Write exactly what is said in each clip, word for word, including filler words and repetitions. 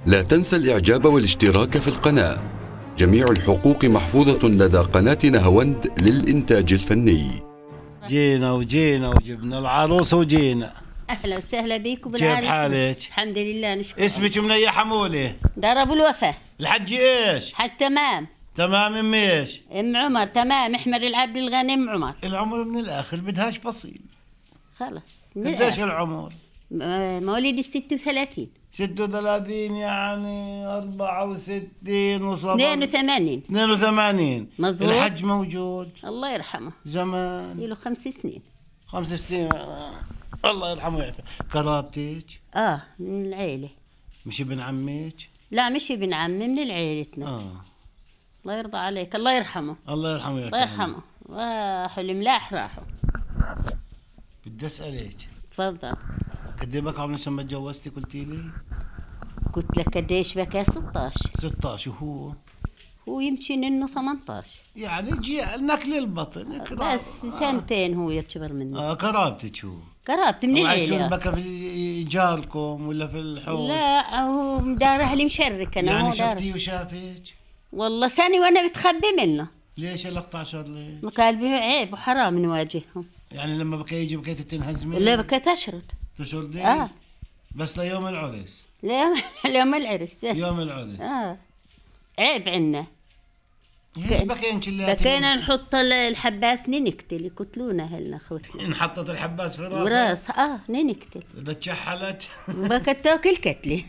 لا تنسى الإعجاب والاشتراك في القناة. جميع الحقوق محفوظة لدى قناة نهاوند للإنتاج الفني. جينا وجينا وجبنا العروسة وجينا. أهلا وسهلا بيكم بالعرس. كيف حالك؟ الحمد لله نشكر. اسمك من أي حمولة؟ دار أبو الوفا. الحجي إيش؟ حج تمام. تمام أم إيش؟ أم عمر تمام. أحمد العبد الغني أم عمر. العمر من الآخر بدهاش فصيل. خلص. قديش العمر؟ مواليد الستة وثلاثين. ستة وثلاثين يعني أربعة وستين وصبر اثنين وثمانين. اثنين وثمانين. مظبوط. الحج موجود. الله يرحمه. زمان. له خمس سنين. خمس سنين. الله يرحمه ويعافيه. قرابتك؟ اه من العيلة. مش ابن عمك؟ لا مش ابن عمي من عيلتنا. اه الله يرضى عليك. الله يرحمه. الله يرحمه ويعافيه. الله يرحمه. راحوا الملاح راحوا. بدي اسالك. تفضل. قد ايه بك عمرك لما تجوزتي قلتي لي؟ قلت لك قديش بكى ستة عشر. ستة عشر. وهو؟ هو يمكن انه ثمانية عشر. يعني جي نكل البطن. بس سنتين هو يكبر مني. اه قرابتك هو؟ قرابت من العيلة. بكى في جاركم ولا في الحوش؟ لا هو دار اهلي مشرك انا. يعني هو دار. شفتيه وشافك؟ والله سنة وانا بتخبي منه. ليش ال احد عشر ليش؟ قال بيه عيب وحرام نواجههم. يعني لما بكى يجي بكيت تنهزمي؟ لا بكيت اشرد. تشردي؟ اه بس ليوم العرس؟ لا يوم العرس بس. يوم العرس. اه عيب عنا. ليش بكين شلاتي؟ بكينا نحط الحباس ننقتل يقتلونا اهلنا اخوتنا. انحطت الحباس في راسها؟ براس اه ننقتل. اذا تشحلت بكت تاكل كتلي.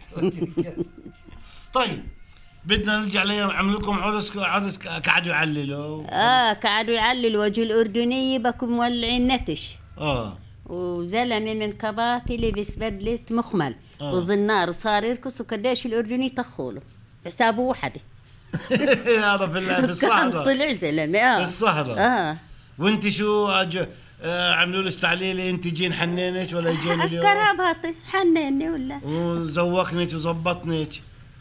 طيب بدنا نرجع ليوم عملوا لكم عرس. عرس قعدوا يعللوا. اه قعدوا يعللوا وجه الاردنيه بكم مولعين نتش. اه وزلمه من كباتي لبس بدله مخمل. آه. وزنار صار يرقص وقديش الاردني طخوله حسابه وحده. هذا في الصحراء. طلع زلمه اه في الصحراء. اه وانت شو أج... آه عملوا لك تعليلي انت جين حنينك ولا جين اليوم؟ كراباتي حنيني ولا وزوقنك وظبطنك.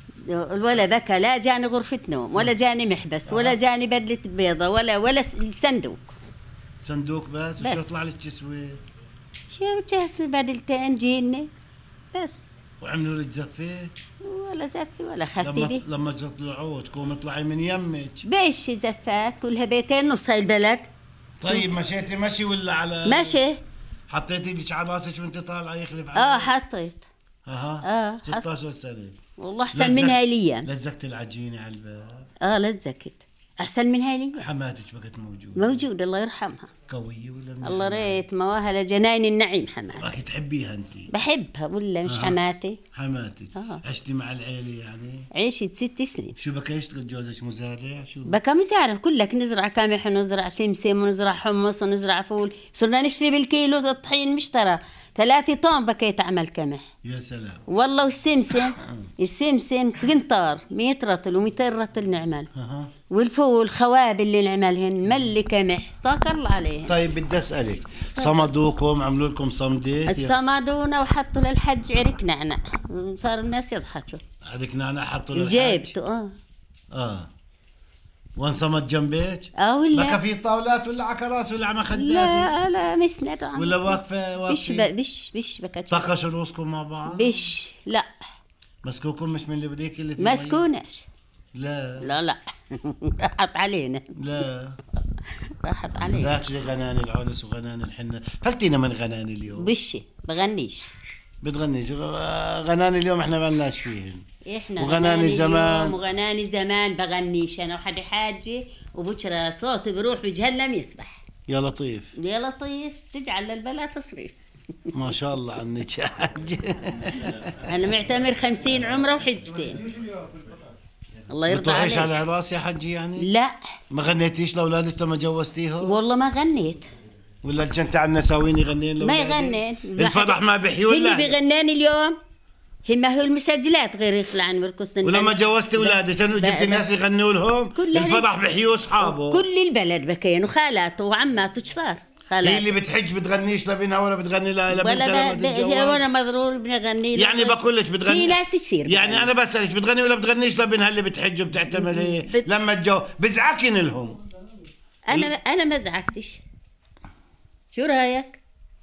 ولا بكى لا جاني غرفة نوم ولا جاني محبس ولا جاني بدلة بيضة ولا ولا صندوق. صندوق بس؟ بس. وشو طلع لك تسويت؟ شو جاسمي بدلتين جيني بس. وعملوا لك زفة؟ ولا زفة ولا خفيفة. لما لما تطلعوا تكونوا طلعي من يمك. بيش زفات كلها بيتين نص هاي البلد. طيب مشيتي مشي ولا على؟ مشي. حطيتي ايدك على راسك وانت طالعه يخلف عليك؟ اه حطيت. اها اه ستة عشر سنة. والله احسن من هاي الايام. لزقت العجينة على الباب؟ اه لزقت. احسن من هاي الايام. حماتك بقت موجودة؟ موجودة الله يرحمها. قوية ولا؟ الله ريت مواها لجناين النعيم حماتي. راكي تحبيها انت؟ بحبها ولا مش آه. حماتي؟ حماتك. آه. عشتي مع العيلة يعني؟ عيشت ست سنين. شو بكى يشتغل جوزك مزارع شو؟ بكى مزارع كلك نزرع قمح ونزرع سمسم ونزرع حمص ونزرع فول. صرنا نشتري بالكيلو الطحين مشترى ثلاثة طن بكيت أعمل قمح. يا سلام. والله والسمسم السمسم قنطار مئة رطل ومئتين رطل نعمل. أها. والفول خواب اللي نعملهن ملي قمح صاك الله عليهن. طيب بدي اسالك صمدوكم عملوا لكم صمدة؟ صمدونا وحطوا للحج عرك نعنع صار الناس يضحكوا. عندك نعناع حطوا للحج؟ جبته اه اه وانصمد جنبك؟ اه ولا بكى في طاولات ولا على كراسي ولا على مخدات؟ لا لا مسند ولا واقفة واقفة؟ بش بش بش بكت. طقشوا رؤوسكم مع بعض؟ بش لا مسكوكم مش من اللي بديك اللي في مسكوناش. لا لا لا راحت علينا. لا راحت علينا. ذاك غناني العرس وغناني الحنة. فلتينا من غناني اليوم. بشي بغنيش. بتغنيش غناني اليوم احنا ما لناش فيهن. احنا وغناني زمان وغناني زمان بغنيش انا وحد حاجه وبكره صوتي بروح بجهنم يسبح. يا لطيف يا لطيف تجعل للبلا تصريف. ما شاء الله عنك يا حاج. انا معتمر خمسين عمره وحجتين. الله يرضى عليك. بتروحيش على العراس يا حجي يعني؟ لا ما غنيتيش لاولادك لما جوزتيهم؟ والله ما غنيت. ولا الجنت على النساوين يغنين ما يغنين. الفضح ما بيحيي ولا اللي بيغناني اليوم هم هو المسجلات غير يخلع عن مركز. ولما جوزتي اولادك جبت الناس يغنوا لهم الفضح بيحيوا اصحابه. كل البلد بكين وخالاته وعماته ايش صار؟ هي اللي بتحج بتغنيش لبنها ولا بتغني لها ولا ولا وانا مضرور بنغني يعني بقول لك بتغني في ناس كثير يعني انا بسالك بتغني ولا بتغنيش لبنها اللي بتحج وبتعتمد هي بت... لما تجو بزعكن لهم. انا انا ما زعقتش. شو رايك؟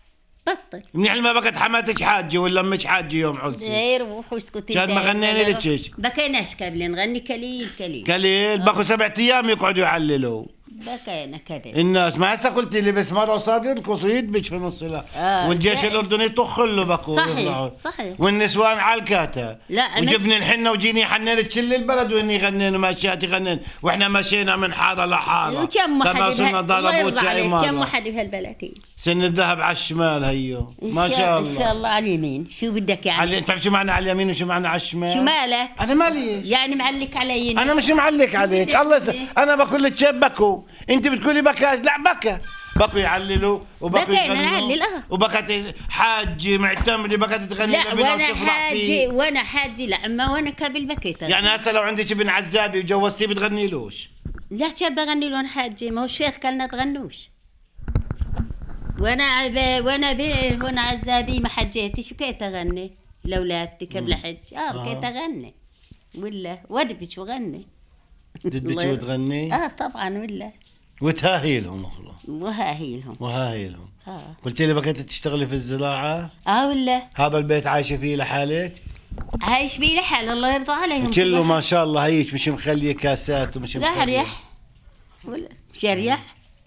بطل. منيح ما بقت حماتك حاجه ولا امك حاجه يوم عرسي. ايه روح واسكتي. كان ما غنينا لك ايش؟ بكيناش قبل نغني كليل كليل. قليل بقوا سبعة ايام يقعدوا يعللوا. بكينا كذا. الناس ما هسه قلت لي بس مره صادر قصيد بيج في نص لا آه والجيش الاردني طخ له بقوا صحيح يطلعوا. صحيح. والنسوان على الكاتا. لا وجبنا الحنه وجيني حنيت كل البلد واني غنينا ماشيات يغنين واحنا مشينا من حاره لحاره. وكم واحد الله يرضى عليك كم واحد بهالبلدين. سن الذهب على الشمال هيو ما شاء الله. ان شاء الله على اليمين شو بدك يعني؟ علي... تعرف شو معنى على اليمين وشو معنى على الشمال؟ شو مالك؟ انا مالي يعني معلق علي. انا مش معلق عليك الله يس... انا بقول لك شيء بكوا انت بتقولي بكاش لا بكى بكوا يعللوا وبكوا يغنوا وبكت حاجي معتمدي بكت تغني لا وانا حاجي وانا حاجي لا اما وانا قبل بكيت. يعني هسه لو عندك ابن عزابي وجوزتيه بتغني لوش؟ لا كان بغني له انا حاجي ما هو الشيخ قالنا تغنوش. وانا عب... وانا ب... وانا عزابي ما حجيتي شو كيت اغني لاولادتي قبل حج اه بكيت اغني ولا ودبش وغني. تدبش وتغني؟ اه طبعا ولا وتهاهيلهم اخرى وهاهيلهم وهاهيلهم. اه قلت لي بكيت تشتغلي في الزراعه؟ اه ولا هذا البيت عايشه فيه لحالك؟ عايش بيه لحال الله يرضى عليهم كله ما شاء الله هيك مش مخليه كاسات ومش لا ريح ولا مش ريح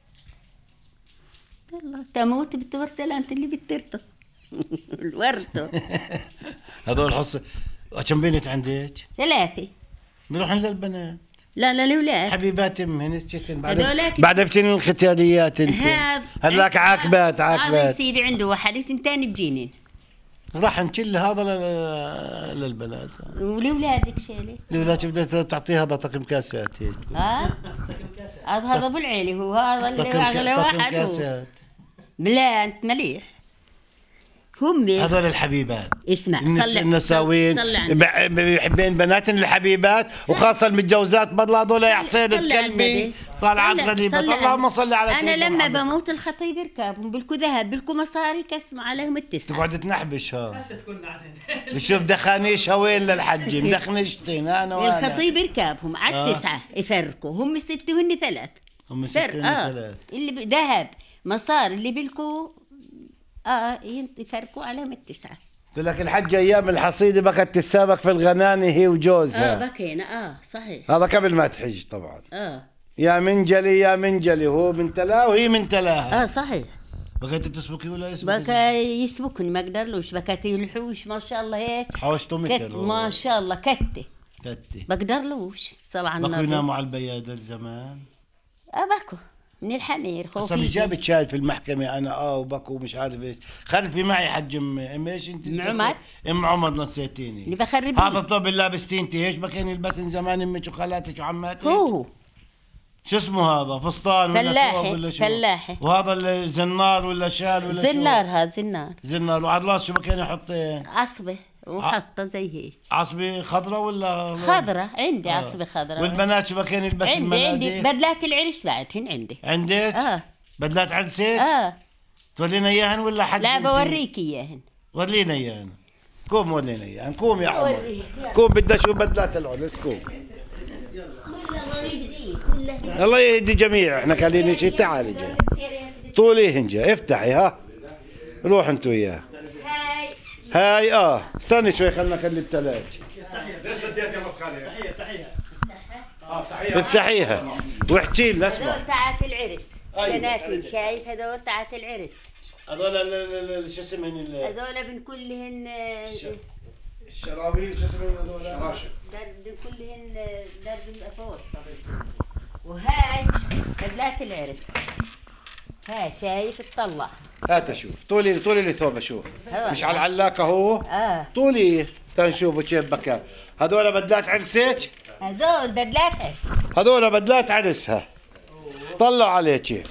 والله تموت بالتورته انت اللي بترته الورده. هذول حص كم بنت عندك؟ ثلاثه. بيروحن للبنات؟ لا لا الاولاد حبيبات امهن بعد هذولك بعد فتين الختياريات انت هذاك عاقبات عاقبات. هذا يصير عنده واحد اثنتين بجينين راح نشل هذا للبلد ولولادك شيلي الاولاد بدها تعطيها هذا طقم كاسات هيك. ها هذا هذا ابو العيلي هو هذا اللي اغلى واحد هو. لا انت مليح هم هذول الحبيبات. اسمع صلي النساوين بيحبين بناتن الحبيبات وخاصه المتجوزات بدل هذول يا حسين الكلبي طالعات غريبه. اللهم صل على سيدنا انا لما محمد. بموت الخطيب يركبهم بلكو ذهب بلكو مصاري كسموا عليهم التسعه. تقعد تنحبش ها هسه تكون بشوف دخانيشها وين للحج مدخنشتين انا وانا الخطيب يركبهم على آه. التسعه يفرقوا هم سته وهن ثلاث. هم سته وهن آه. ثلاث اللي ذهب مصاري اللي بلكو اه يفرقوا عليهم التسعه. يقول لك الحجه ايام الحصيده بكت تسابق في الغنانه هي وجوزها. اه بكينا اه صحيح. هذا قبل ما تحج طبعا. اه يا منجلي يا منجلي هو من تلاه وهي من تلاها. اه صحيح. بكت تسبكي ولا يسبكي؟ بكى يسبكني ما اقدرلوش بكت الحوش ما شاء الله هيك حوشته مثل ما شاء الله كتة كتة بقدرلوش الصلاة على النبي. بكوا يناموا على البيادة زمان. اه بكوا من الحمير خوفي. اصلا جابت شاهد في المحكمة انا اه وبكوا ومش عارف ايش. خلفي معي حج ام ام ايش انت؟ ام عمر. ام عمر نسيتيني. اللي بخرب هذا الطب اللي لابستيه انت ايش بكين يلبسن زمان امك وخالاتك وعماتك؟ هو هو شو اسمه هذا فستان ولا فلاحي ولا شو؟ فلاحي. وهذا الزنار ولا شال ولا شو؟ زنار هذا زنار. زنار وعلى الراس شو بكين يحطين؟ عصبة وحطه زي هيك. عصبة خضراء ولا خضراء عندي آه. عصبة خضراء. والبنات شو بكين يلبسن عندي المناديل؟ عندي بدلات العرس بعدهن عندي. عندك؟ اه بدلات عدسك؟ اه تورينا اياهن ولا حد؟ لا بوريك اياهن. ورينا اياهن. قوم ورينا اياهن قوم يا عمر. قوم بدي اشوف بدلات العرس قوم. الله يهدي جميع احنا قاعدين شيء تعالي جا طولي هنجا افتحي ها روح انتو وياه. هاي هاي اه استني شوي خلنا نخلي الثلاج. ليش سديت يا مخالي؟ افتحيها افتحيها افتحيها واحكي لنا اسمع. هذول تاعت العرس. سناتين شايف هذول تاعت العرس. هذول شو اسمهن؟ هذول من كلهن الشراويل شو اسمهن هذول؟ شراشف. درب كلهن درب الافوس طبعا. وهاي بدلات العرس. ها شايف تطلع. هات اشوف طولي طولي لي ثوب اشوف مش على العلاقه هو. اه طولي تنشوفوا كيف بكى. هذول بدلات عرسك؟ هذول بدلات عرس. هذول بدلات عرسها. طلعوا عليه كيف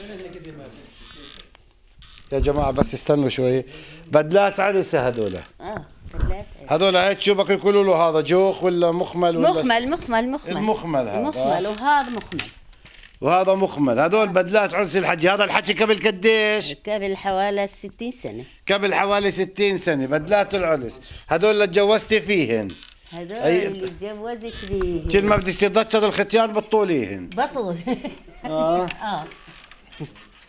يا جماعه بس استنوا شوي. بدلات عرسها هذول. اه بدلات عرس. هذول هيك شو بك يقولوا له هذا جوخ ولا مخمل ولا مخمل مخمل مخمل. المخمل هذا. مخمل وهذا مخمل. وهذا مخمل. هذول بدلات عرس الحج. هذا الحكي قبل قديش؟ قبل حوالي ستين سنة. قبل حوالي ستين سنة بدلات العرس. هذول اللي تجوزتي فيهن. هذول أي... اللي تجوزت بيهم. كل ما بدك تتذكر الختيار بتطوليهن. بطول. اه اه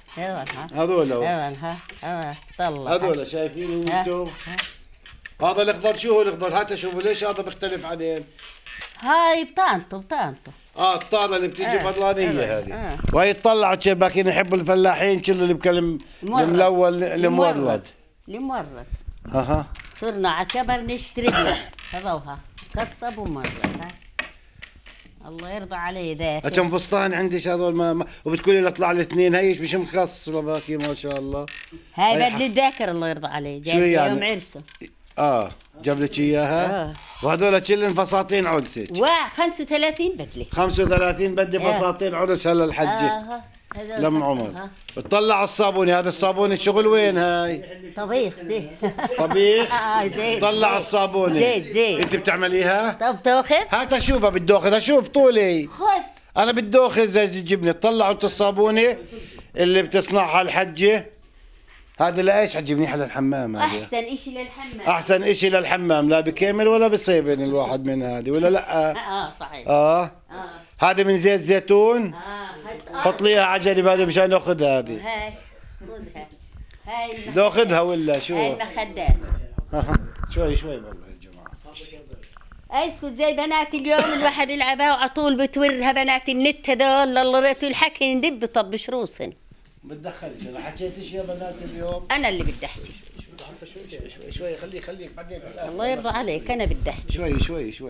هذول ها ها طلع هذول شايفين انتم؟ هذا الاخضر شو هو الاخضر؟ هات شوفوا ليش هذا بيختلف عليه. هاي بطانته بطانته اه الطانه اللي بتيجي آه. بطلانيه هذه آه. وهي طلعت شباكين يحبوا الفلاحين شلوا اللي بكلم الملون المورد المورد ها ها صرنا عتبر نشتري له هذوها قصب ومرة ها الله يرضى عليه ذاك كم فستان عندك هذول ما, ما وبتقولي لي اطلع لي اثنين هيش مش مخصصه باكي ما شاء الله. هاي بدل الذاكر الله يرضى عليه شو يعني؟ يوم عرسه اه جاب لك اياها؟ آه. وهذول كلن فساتين عرسك؟ واحد خمسة وثلاثين بدلي خمسة وثلاثين بدي فساتين عرس هلا الحجه آه. لم عمر بتطلع الصابونه هذا الصابونه الشغل وين هاي؟ طبيخ زيت طبيخ؟ اه زيت طلع الصابونه زيت زيت انت بتعمليها؟ طب تاخذ؟ هات اشوفها بدي اخذها شوف طولي خذ انا بدي اخذ زي الجبنه طلعوا انت الصابونه اللي بتصنعها الحجه هذا لايش حجي منيحه للحمام هذا احسن اشي للحمام احسن اشي للحمام لا بكامل ولا بصيبن الواحد من هذه ولا لا؟ اه صحيح اه اه هذه من زيت زيتون اه حط لي عجلي هذه مشان اخذها هذه هاي خذها هاي ناخذها ولا شو؟ هاي المخدات ها ها شوي شوي والله يا جماعه اسكت زي بنات اليوم الواحد يلعبها وعلى طول بتورها بنات النت هذول الله ريتوا الحكي ندب طبش روسن بتدخلش انا حكيتش يا بنات اليوم انا اللي بدي احكي شوي شوي شوي خليك خليك بعدين الله يرضى عليك انا بدي احكي شوي شوي شوي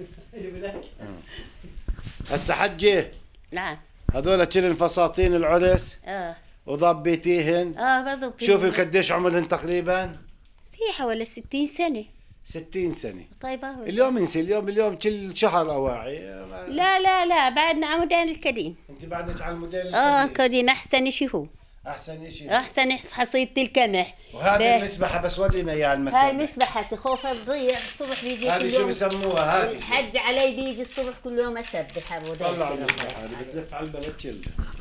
هسه حجه نعم هذول كلن فساتين العرس اه وضبيتيهن اه برضو شوفي قديش عمرهن تقريبا؟ في حوالي ستين سنة ستين سنة طيب اهو اليوم انسي اليوم اليوم كل شهر اواعي لا لا لا بعدنا عمودين الكديم انت بعدك على الموديل اه القديم. كديم احسن شيء هو احسن شيء احسن حصيدة القمح وهذه المسبحة بس ورينا اياها المسبحة هاي مسبحة خوفها تضيع الصبح بيجي كل هذه شو يوم بسموها هذه الحج علي بيجي الصبح كل يوم اسبح ابو طلع المسبحة هذه بتلف على البلد كله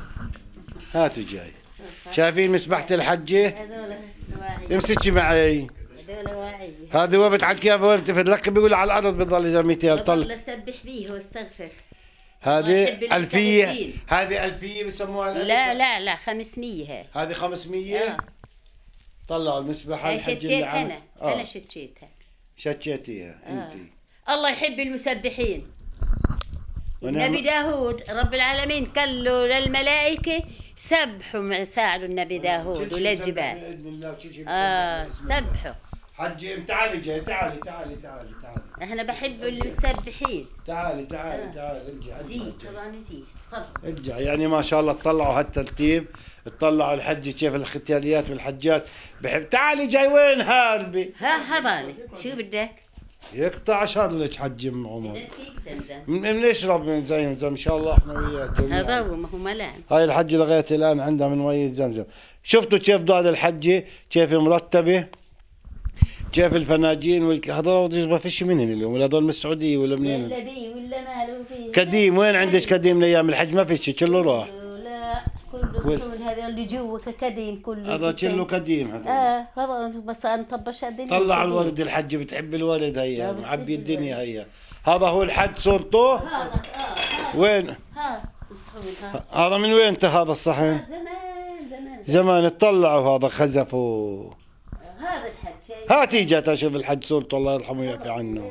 هاتوا جاي شايفين مسبحة الحجة؟ هذول واعية امسكي معي هذول واعية هذه وين بتحكيها وين تفلك بيقول على الارض بتضل جميتها طل بضل اسبح بيه واستغفر هذه بحب ألفية المستغفرين. هذه ألفية بسموها لا لا لا خمسمية هاي هذه خمسمية آه. طلعوا المسبحة هاي الحج اللي شتيت عمل انا آه. انا شتيتها شتيتيها انت الله يحب المسبحين ونعم- النبي داود رب العالمين قال له للملائكة سبحوا ساعدوا النبي داود وللجبال بإذن الله وكل شيء اه بسبح باسم الله. سبحوا حجي تعالي جاي تعالي تعالي تعالي تعالي احنا بحب المسبحين تعالي تعالي تعالي ارجع زيد طبعا زيد تفضل ارجع يعني ما شاء الله تطلعوا هالترتيب تطلعوا الحج كيف الختياليات والحجات بحب تعالي جاي وين هاربي ها هباني شو بدك؟ يقطع شرلك حجي ام عمر نسقيك زمزم من- بنشرب من زمزم ان شاء الله احنا وياك جميعاً. هذا هو ما هو ملان هاي الحجة لغاية الآن عندها من مية زمزم شفتوا كيف ضاد الحجة كيف مرتبة كيف الفناجين والك... هذول ما فيش منهم اليوم ولا هذول من السعودية ولا منين ولا بي ولا ماله فيه قديم وين عندك قديم من أيام الحج ما فيش كله راح لا كله الصون هذا اللي جوا كقديم كله هذا كله قديم هذا اه هذا بس انا طبش الدنيا طلع قديم. الورد الحجة بتحب الورد هيا بتحب معبي الورد. الدنيا هيا هذا هو الحج صورته هذا اه وين ها الصحون ها هذا من وين انت هذا الصحن زمان زمان زمان اطلعوا هذا خزفوا هذا الحج هاتي جات اشوف الحج صورته الله يرحمه ويعفي عنه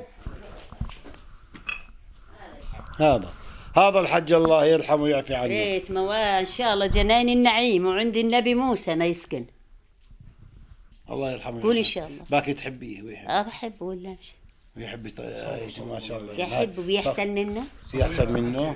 هذا هذا الحج الله يرحمه ويعفي عنه ريت موال ان شاء الله جناين النعيم وعند النبي موسى ما يسكن الله يرحمه قول ان ويرحمه. شاء الله باكي تحبيه ويحب اه بحبه ولا شيء ويحب يط- آه، ما شاء الله يحب ويحسن منه في احسن منه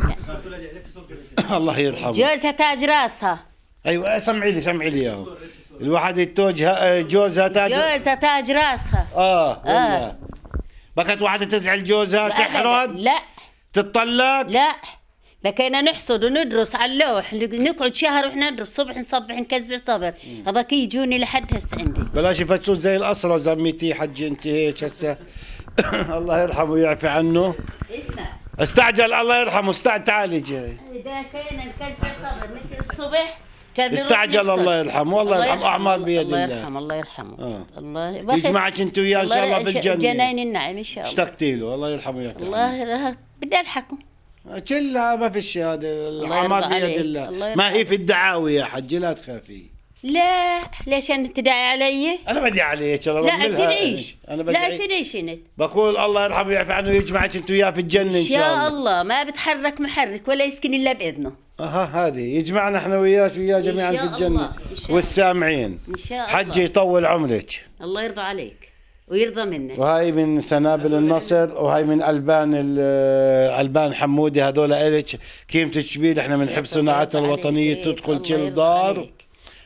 الله يرحمه جوزها تاج راسها ايوه سمعي لي سمعي لي اياه الواحد يتوجه جوزها تاج جوزها تاج راسها اه والله بكت واحدة تزعل جوزها تحرد لا تتطلق لا بكينا نحصد وندرس على اللوح نقعد شهر واحنا ندرس الصبح نصبح نكزع صبر هذاك يجوني لحد هسه عندي بلاش يفتشون زي الأسرة زميتي حج انت هيك هسه الله يرحمه ويعفي عنه اسمع استعجل الله يرحمه استعجل تعالي جاي بكينا نكزع صبر نسي الصبح كان نروح استعجل نحصد. الله يرحمه والله يرحمه أعمال بيد الله الله يرحمه الله يرحمه آه. الله بخير. يجمعك انت وياه ان شاء الله بالجنة جناين النعم ان شاء الله اشتقتي له الله يرحمه ويعفي عنه الله بدي الحكم كلها ما فيش هذا الله العمار يرضى بيد عليك. الله. الله يرضى ما هي في الدعاوي يا حجي، لا تخافي. لا ليش انت تدعي علي؟ انا بدي عليك، انا لا بعملها. تدعيش، انا لا بدعي، تدعيش انت. بقول الله يرحمه ويعفي عنه ويجمعك انت وياه في الجنه ان ان شاء الله. شاء الله ما بتحرك محرك ولا يسكن الا باذنه. اها هذه يجمعنا احنا وياك وياه جميعا إن في شاء الجنه الله. إن شاء الله. والسامعين. ان شاء الله. حجي يطول عمرك. الله يرضى عليك ويرضى منك. وهاي من سنابل النصر، وهاي من البان ال- البان حمودي، هذول الك قيمه الشبيل. احنا بنحب صناعتنا الله الوطنيه عليك. تدخل الله كل يرضى دار، عليك.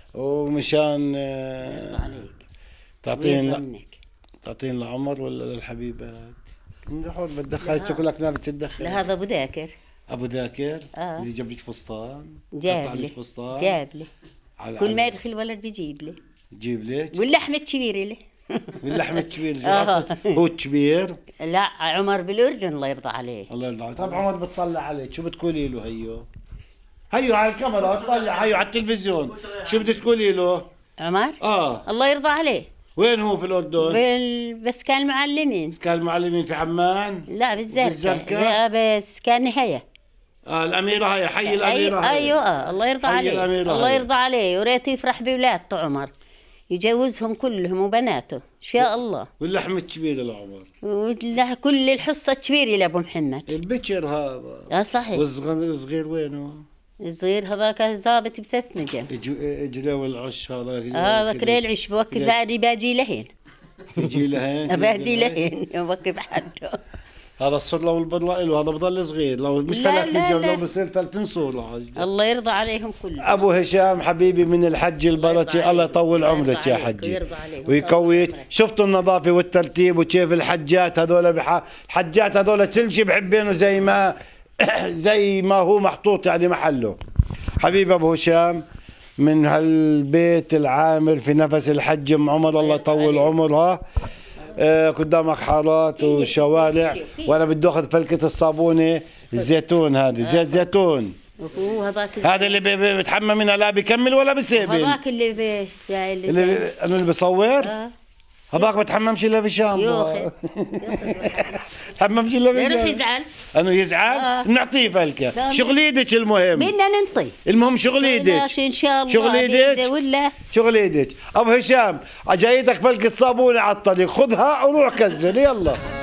ومشان يرضى آه، عليك تعطين ويرضى منك. تعطين العمر ولا للحبيبات؟ ندخل بتدخل شكلك نافس تتدخل. لا هذا ابو ذاكر ابو ذاكر آه. اللي جاب لك فستان، جاب قطع لي لك فستان، جاب لي على كل ما على- يدخل ولد بيجيب لي جيب لك واللحمة كبيرة لي. واللحم الكبير. آه. هو الكبير. لا عمر بالاردن الله يرضى عليه. الله يرضى عليك. طب عمر بتطلع عليك، شو بتقولي له؟ هيو هيو على الكاميرا اطلع، هيو على التلفزيون، شو بدك تقولي له؟ عمر اه الله يرضى عليه. وين هو في الاردن؟ بال... بس كان معلمين. كان معلمين في عمان. لا بالزركة. بالزركة؟ لا بس كان نهاية. آه الاميره هاي، حي الاميره أي... هاي. ايوه آه. الله يرضى حي عليه. الأميرة الله هاي. يرضى عليه وريت يفرح بولادته عمر، يجوزهم كلهم وبناته ان شاء الله. واللحم الكبير لعمر. ولا كل الحصة كبيرة لابو محمد. البكر هذا. اه صحيح. والصغير الصغير وينه؟ الصغير هذاك ضابط بثلاث نجم. اجري والعش هذا. اه ذاك العش بوقف كده. بعدي باجي لهين. يجي لهين. باجي لهين بوقف حده. هذا الصر لو البضله له، هذا بضل صغير، لو مش لا، ثلاث لا، نجوم لا. لو بصير ثلاث نصور عاجل. الله يرضى عليهم كلهم. ابو هشام حبيبي من الحج البركي، يرضى الله عليك. يطول الله عمرك يرضى يا عليك حجي ويرضى عليك ويقويك. ويطول عمرك. شفتوا النظافه والترتيب وكيف الحجات هذول بح... الحجات هذول كل شيء بحبينه زي ما زي ما هو محطوط يعني محله. حبيبي ابو هشام من هالبيت العامر في نفس الحج ام عمر، الله يطول عمرها. آه قدامك حارات وشوارع، وانا بدي اخذ فلكه الصابونه الزيتون، هذه زيت زيتون. وهو هذاك هذا اللي بي- بي- بتحمى منها، لا بيكمل ولا بيسيبل. هذاك اللي بي يعني اللي, اللي اللي بي- انا اللي بصور آه. هذاك بتحممش الا بشام. يوخي تحممش الا يروح بشام. يزعل. انه يزعل آه. بنعطيه فلكه. تمام. شغل ايدك المهم. بدنا ننطي المهم شغل ايدك. ماشي ان شاء الله. شغل ايدك. بإذن ولا شغل ايدك. ابو هشام جايتك فلكه صابونه على الطريق، خذها وروح كزل يلا.